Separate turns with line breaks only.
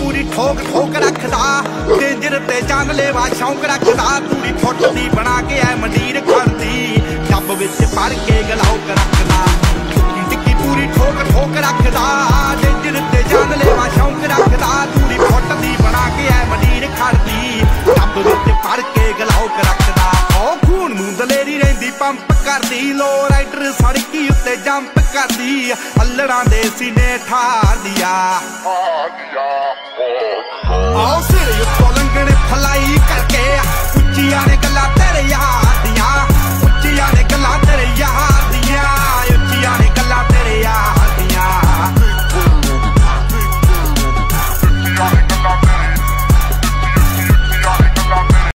पूरी ठोक ठोक रखदा, डेंजर ते जानलेवा शौक रखदा। पूरी फुट दी बना के ऐ मंडीर खांदी, डब विच भर के गलौक रखदा। टिक्की पूरी ठोक ठोक रखदा, डेंजर ते जानलेवा शौक रखदा। पूरी फुट दी बना के ऐ मंडीर खांदी, डब विच भर के गलौक रखदा। ओ खून नूं दलेरी रहिंदी पंप करदी, लो राइडर सड़की उत्ते जंप करदी। अल्लड़ां दे सीने ठार दिया, आओ सिर उत्तों लंघण फलाई करके, उच्चियां ने गल्लां